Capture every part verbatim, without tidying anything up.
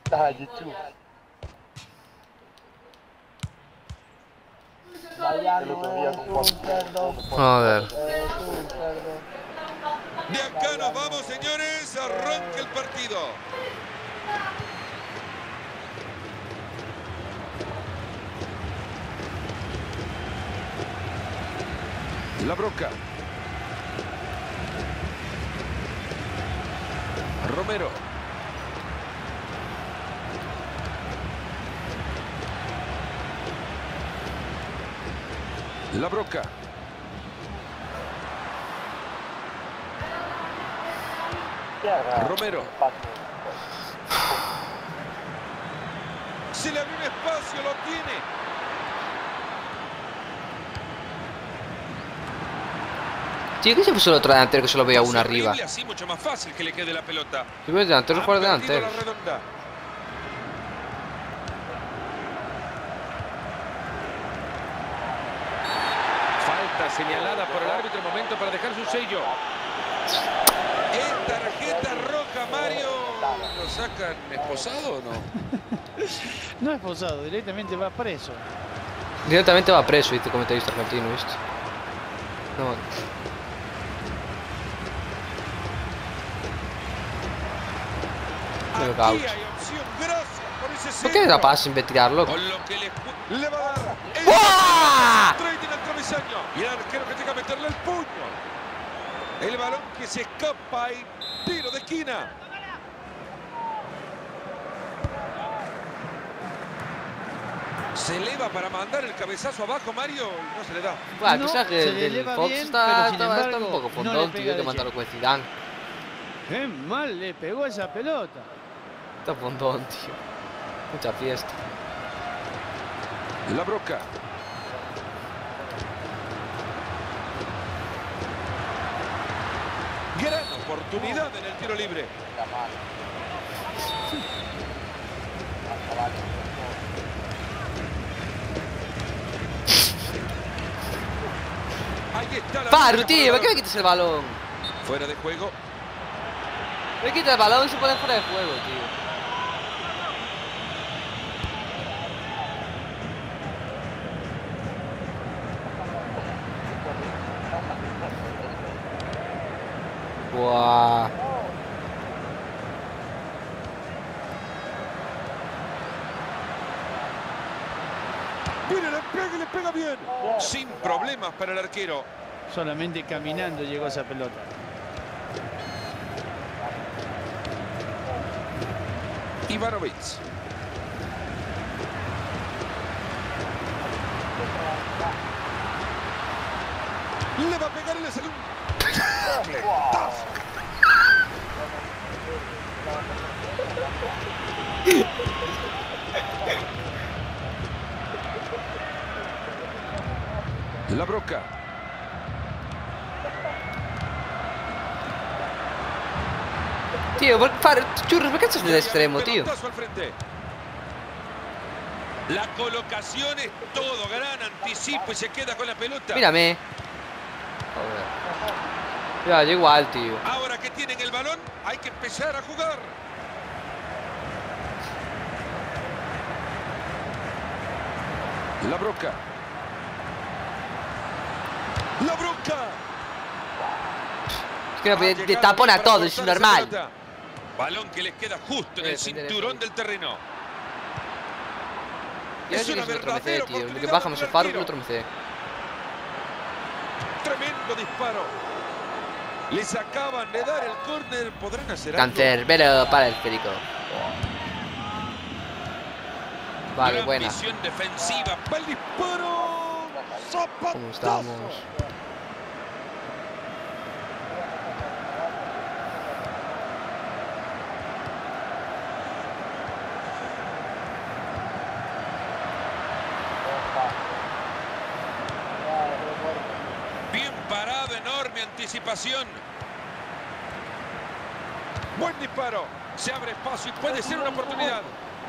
Ah, YouTube. Vayano es un cerdo. Joder. Es un cerdo. De acá nos vamos, señores. Arranca el partido. La Broca. Romero. La Broca. Romero. Se le abrió un espacio, lo tiene. Tío, ¿qué se puso el otro delantero que solo veía uno arriba? Así mucho más fácil que le quede la pelota. Si ves delantero, juega delantero. La redonda. Falta señalada por el árbitro, momento para dejar su sello. Es tarjeta roja, Mario. ¿Lo sacan esposado o no? No es esposado, directamente va preso. Directamente va preso, dice comentarista argentino, ¿viste? No. Aquí hay opción, gracias por ese centro. ¿Por qué le da paz sin tirarlo? Con lo que le, le va a dar. ¡Buah! Trading al travesaño. Y el arquero que llega a meterle el puño. El balón que se escapa y tiro de esquina. Se eleva para mandar el cabezazo abajo, Mario, y no se le da. Bueno, el No, pisaje se le del eleva Fox bien, está, pero sin está, embargo, está un poco no fondón, le tío, pega hay que de mandarlo lleno. con Zidane. Qué mal le pegó esa pelota. Está fondón, tío. Mucha fiesta. La Broca. Gran oportunidad en el tiro libre. Ahí está la Faru, lucha tío, por ¿por qué me quitas el balón? Fuera de juego. Me quita el balón y se pone fuera de juego, tío. Buah. Viene, le pega y le pega bien. Sin problemas para el arquero. Solamente caminando llegó esa pelota. Ivanovic. Le va a pegar y le sale un... La Broca. Tío, por, Faru, churros, ¿por qué estás de extremo, tío? Pelotazo al frente. La colocación es todo, gran anticipo y se queda con la pelota. Mírame. Joder. Ya, yo igual, tío. Ahora que tienen el balón, hay que empezar a jugar. La Broca. La Broca. Es que no, te tapona a todo, es normal. Balón que les queda justo en el cinturón del terreno. Yo Es sí que una es otro M C, verdadera tío. Lo que oportunidad bajamos el para Faru el que el otro M C. Tremendo disparo. Le sacaban de dar el córner. ¿Podrán hacer algo? Cancerbero para el esférico. Vale, Gran buena. visión defensiva. Va el disparo. ¿Cómo estamos? Bien parado, enorme anticipación. Buen disparo. Se abre espacio y puede ser una oportunidad.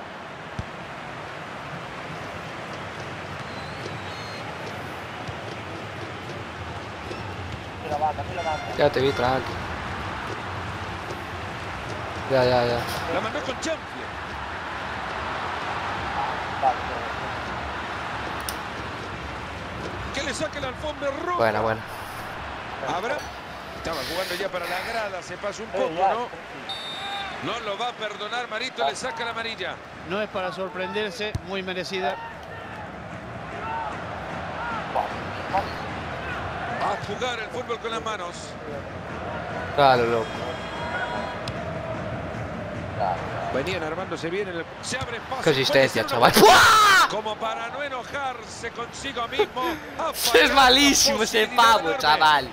Ya te vi, tranqui. Ya, ya, ya. La mandó con Champions. Que le saque la alfombra roja. Buena, buena. Habrá. Estaba jugando ya para la grada, se pasó un poco, ¿no? No lo va a perdonar, Marito, le saca la amarilla. No es para sorprenderse, muy merecida. A jugar el fútbol con las manos. Claro, loco. Venían armándose bien en el... Se abre paso. Qué asistencia, Puede chaval. ser una- ¡Buah! Como para no enojarse consigo mismo. ha Es fallado malísimo la ese posibilidad pavo, enorme. chaval.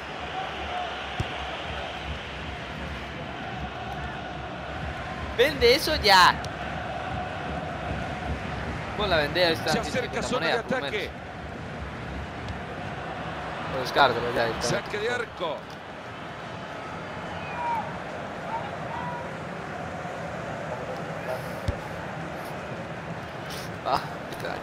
Vende eso ya. Bueno, la vendé esta. Se acerca zona de ataque. Lo descártalo ya. Está. Saque de arco. Ah, literal.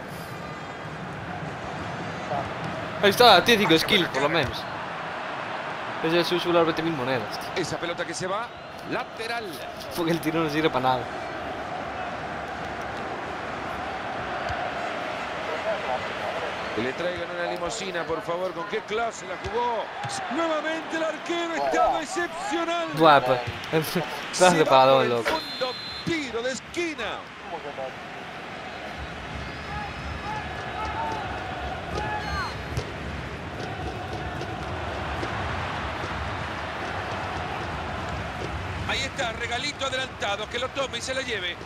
Ahí está, tiene cinco skills por lo menos. Ese es uso las veinte mil monedas, tío. Esa pelota que se va. Lateral. Porque el tiro no sirve para nada. Que le traigan una limusina, por favor. ¿Con qué clase la jugó? Nuevamente el arquero estaba excepcional. Guapa. Estás Se de va paradón, por el loco. fondo, tiro de esquina. Ahí está, regalito adelantado, que lo tome y se la lleve.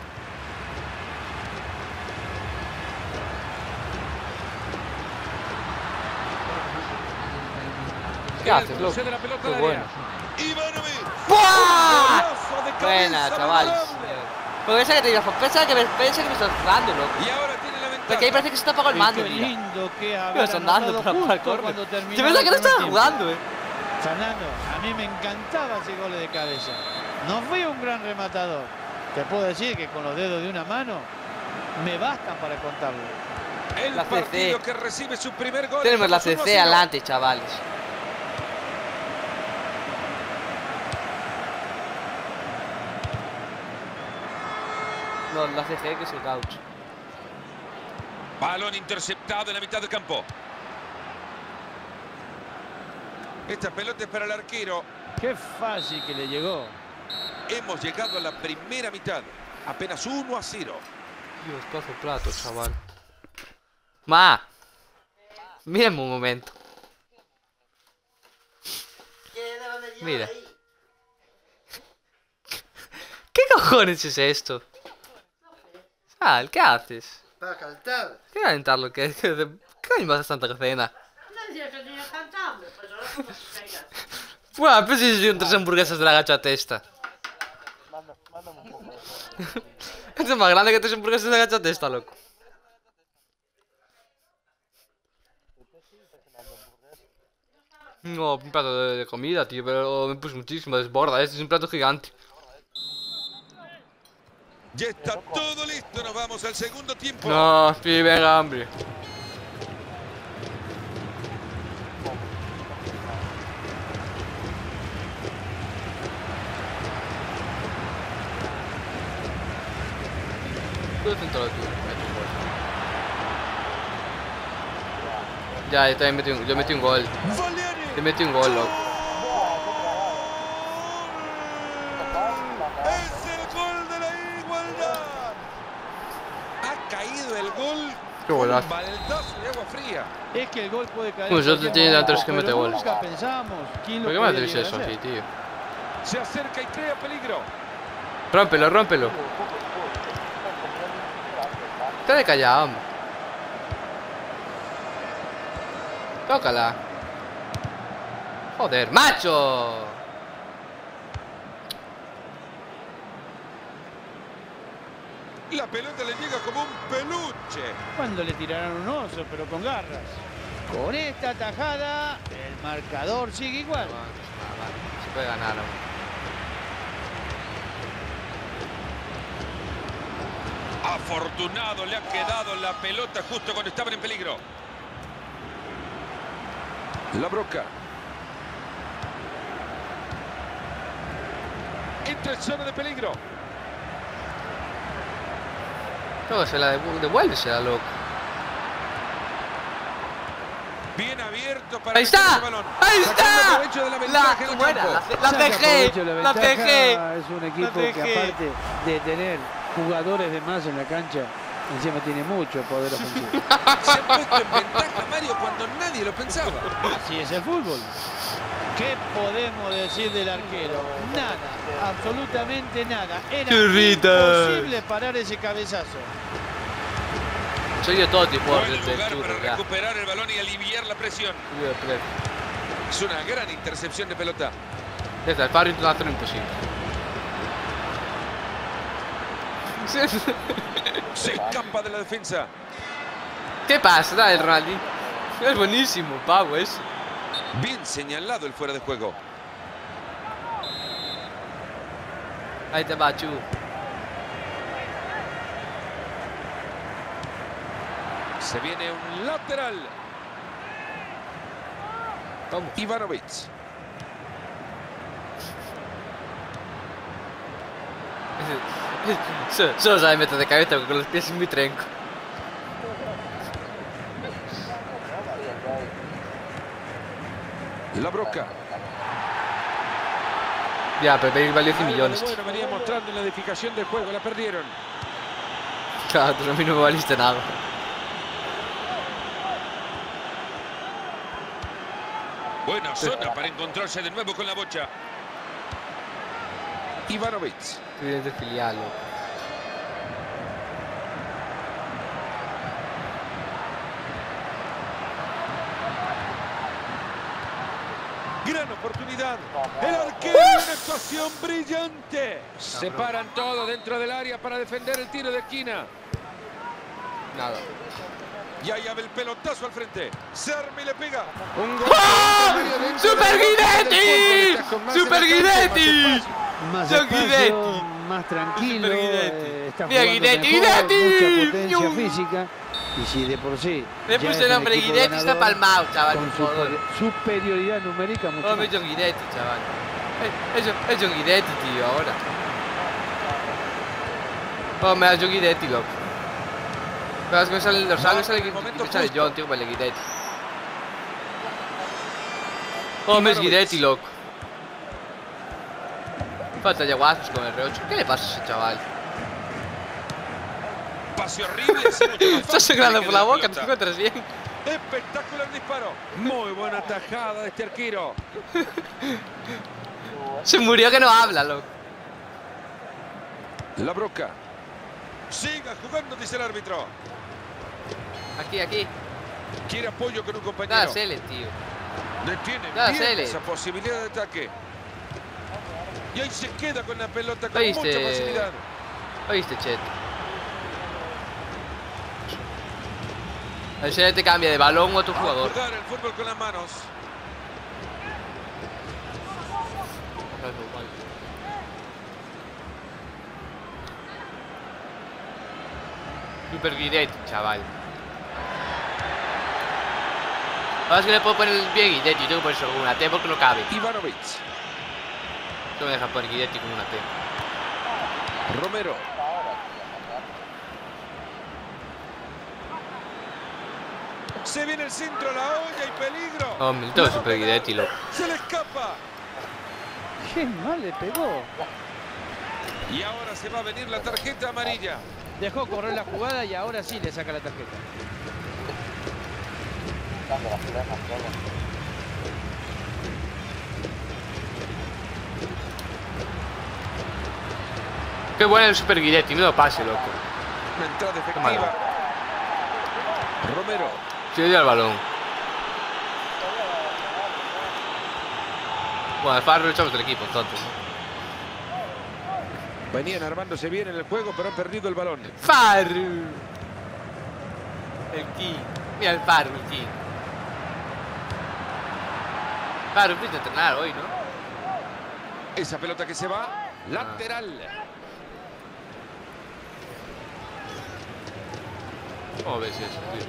¿Qué haces, loco? Cruce de la pelota Qué al área. bueno. Ivanovic. ¡Buah! Golazo de cabeza, Buena, chavales. memorable. Porque pensaba que te iba a pensaba que me, pensaba que me estás jugando, loco. Y ahora tiene la ventaja. Porque ahí parece que se está apagado el mando, Qué mira. lindo que Me haber están dando anotado para, para el justo córner. cuando Yo terminaba pensaba que no el primer estaba tiempo. jugando, eh. Fernando, a mí me encantaba ese gol de cabeza. No fui un gran rematador. Te puedo decir que con los dedos de una mano me bastan para contarlo. El La C C. partido que recibe su primer gol. Tenemos la Estamos C uno a C cero. adelante, chavales. No, la C G que es el gaucho. Balón interceptado en la mitad del campo. Esta pelota es para el arquero. Qué fácil que le llegó. Hemos llegado a la primera mitad. Apenas uno a cero. Dios, pedazo de plato, chaval. Ma. Mírame un momento. Mira. ¿Qué cojones es esto? Sal, ¿qué haces? Para cantar. ¿Qué calentarlo? ¿Qué, qué, qué coño vas a tanta cocina? No decía que tenía cantable, pues ahora como se caiga. Buah, pero si son tres hamburguesas de la gacha testa. Manda, mándame un poco. Esto es más grande que tres hamburguesas de la gacha testa, loco. No, un plato de, de comida, tío, pero me puse muchísimo, desborda. Este es un plato gigante. Ya está todo listo. Nos vamos al segundo tiempo. No, sí, venga, hambre. Tú dentro de tu, mete un gol. Ya, yo también metí un, yo metí un gol. Valiani. Yo metí un gol, loco. Es el gol de la igualdad. Ha caído el gol. Qué golazo. Un baldazo de agua fría. Es que el gol puede caer. Bueno, en yo cualquier tenía momento, antes que meter pero goles. Nunca pensamos quién lo ¿Por qué me podía atreves llegar eso a así, hacer. tío? Se acerca y crea peligro. Rómpelo, rómpelo. Quédate callado, hombre. Tócala. Joder, macho. La pelota le llega como un peluche. Cuando le tiraron un oso, pero con garras. Con esta tajada, el marcador sigue igual. Se puede ganar, hombre. Afortunado le ha quedado la pelota justo cuando estaban en peligro. La broca. Entra en zona de peligro. No, se la devu devuélvesela, loco. Bien abierto para ¡Ahí meter está! ese balón. ¡Ahí Sacando está! provecho de la La, ventaja en el ¿cómo era? campo. La, la Saca P G. provecho de La la P ventaja. G. Es un equipo P que G. aparte de tener jugadores de más en la cancha, encima tiene mucho poder ofensivo. Se ha puesto en ventaja Mario cuando nadie lo pensaba. Así es el fútbol. ¿Qué podemos decir del arquero? Nada, absolutamente nada. Era Churritos. imposible parar ese cabezazo. Soy de todo tipo Buen de lugar churro, para ya. recuperar el balón y aliviar la presión. Yo creo. Es una gran intercepción de pelota. Desde el paro intentando hacerlo imposible. Se escapa de la defensa. ¿Qué pasa, el rally? Es buenísimo, pavo, eso. Bien señalado el fuera de juego. Ahí te va, Chu. Se viene un lateral. Vamos. Ivanovic. Solo, solo sabe meter de cabeza porque con los pies es muy trenco. La Broca. Ya, pero Bale valió cien Algo de millones. bueno venía mostrando en la edificación del juego. La perdieron. Claro, tú a mí no me valiste nada. Buena zona para encontrarse de nuevo con la bocha. Ivanovic. Tú vienes de filial, loco. Gran oportunidad. El arquero, una actuación brillante. Separan todo dentro del área para defender el tiro de esquina. Nada. Y ahí abre el pelotazo al frente. Sermi le pega. Un gol. ¡Oh! ¡Super Guidetti! ¡Super Guidetti! Más Yo espacio, Guidetti. más tranquilo, Super Guidetti. eh, está Mira, jugando Guidetti, mejor, Guidetti. mucha potencia Ñum. física. Y si de por sí Le ya puse es el un nombre equipo Guidetti, está ganador, palmado, chaval, con por favor. super- superioridad numérica mucho Oh, me más. John Guidetti, chaval. Es, es, es John Guidetti, tío, ahora. Oh, me da John Guidetti, loco. Pero es que me sale, los salves sale que Momento me sale justo. John, tío, me le Guidetti. Oh, me es Guidetti, loco. Falta ya guasos con el R ocho. ¿Qué le pasa a ese chaval? Pase horrible. así mucho más Estás fácil sangrando que por la la boca, te pelota. encuentras bien. Espectacular disparo. Muy buena tajada de este arquero. Se murió que no habla, loco. La Broca. Siga jugando, dice el árbitro. Aquí, aquí. Quiere apoyo con un compañero. Nada, Cele, tío. Detiene Nada, bien Cele. esa posibilidad de ataque. Y ahí se queda con la pelota con ¿Oíste? mucha facilidad. ¿Oíste, Chet? El Cele te cambia de balón a otro A jugador. jugar el fútbol con las manos. Super Guidetti, chaval. Ahora es que le puedo poner el pie Guidetti, tengo que poner solo con una T porque no cabe. Ivanovic. No me deja poner Guidetti con una T. Romero. Se viene el centro, la olla y peligro. Hombre, todo Super Guidetti, loco. Se le escapa. Qué mal le pegó. Y ahora se va a venir la tarjeta amarilla. Dejó correr la jugada y ahora sí le saca la tarjeta. Qué bueno el Super Guidetti, no lo pase, loco. Una entrada malo. efectiva. Romero. Se dio al balón. Bueno, el Farro lo echamos del equipo, entonces. Venían armándose bien en el juego, pero han perdido el balón. Farru. El King. Mira el Farru, el King. Farru, fuiste a entrenar hoy, ¿no? Esa pelota que se va, lateral. ¿Cómo ves eso, tío?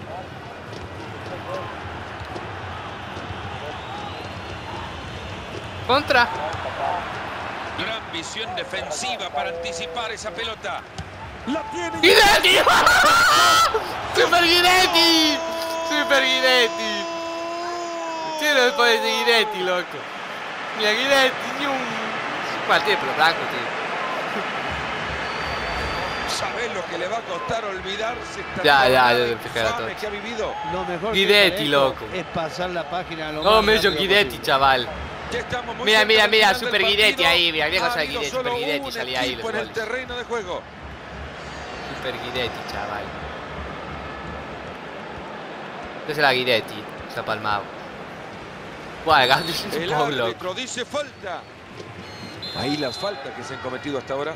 Contra. Gran visión defensiva para anticipar esa pelota. La tiene. ¡Guidetti! ¡Super Guidetti! ¡Super Guidetti! ¿Qué no puede ser Guidetti, loco? Mira, Guidetti, ñum. ¿Cuál tiene pelo blanco, tío? ¿Sabés lo que le va a costar olvidarse esta Ya, ya, jornada ya, ya, fíjate infame todo. que ha vivido? Lo mejor Guidetti, que para loco. esto es pasar la página a lo No, más me hizo rápido Guidetti, posible. chaval. Ya estamos muy Mira, cerca mira, del mira, final del Super Guidetti partido. ahí, mira, mira Ha cosa de habido Guidetti, solo Super Guidetti un salía ahí equipo los en el goles. terreno de juego. Super Guidetti, chaval. Ese era Guidetti, se ha palmado. Buah, el gato es El un poco loco. árbitro dice falta. Ahí las faltas que se han cometido hasta ahora.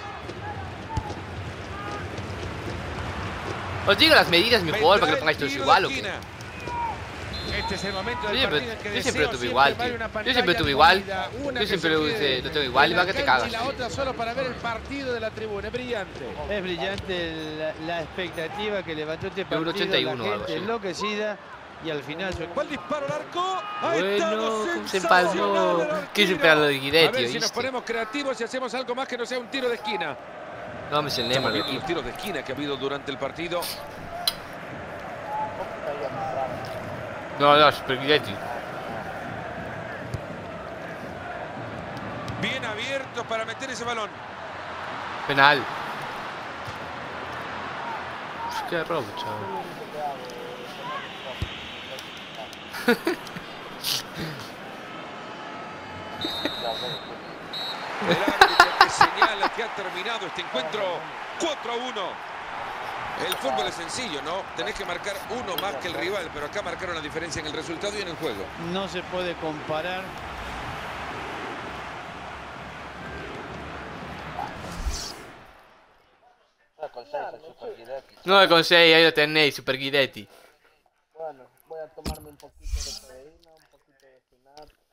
Os digo las medidas de mi jugador para que lo pongáis todos igual o qué. Este es el momento Yo del siempre, partido en que yo deseo siempre lo tuve igual, siempre tío. una Yo pantalla siempre tuve igual. dividida, una Yo que siempre se lo, quede hice- lo tengo igual y va que te en la cagas. cancha y la otra solo para ver el partido de la tribuna. Es brillante. Es brillante la, la expectativa que levantó este Euro partido, ochenta y uno, la algo gente así. enloquecida y al final su ¿Cuál disparo al arco? Ha estado Bueno, se sensacional empalmó. el arquero. Qué superar lo de A Guidetti, ver si nos ¿oíste? ponemos creativos y hacemos algo más que no sea un tiro de esquina. No, me se Estamos Neymar viendo aquí. los tiros de esquina que ha habido durante el partido. No, no, Super Guidetti. Bien abierto para meter ese balón. Penal. Qué robo, chaval. El árbitro que señala que ha terminado este encuentro cuatro a uno. El fútbol es sencillo, ¿no? Tenés que marcar uno más que el rival, pero acá marcaron la diferencia en el resultado y en el juego. no se puede comparar. Con seis el Super Guidetti. nueve con seis, ahí lo tenéis, Super Guidetti. Bueno, voy a tomarme un poquito de proteína, un poquito de espinaca.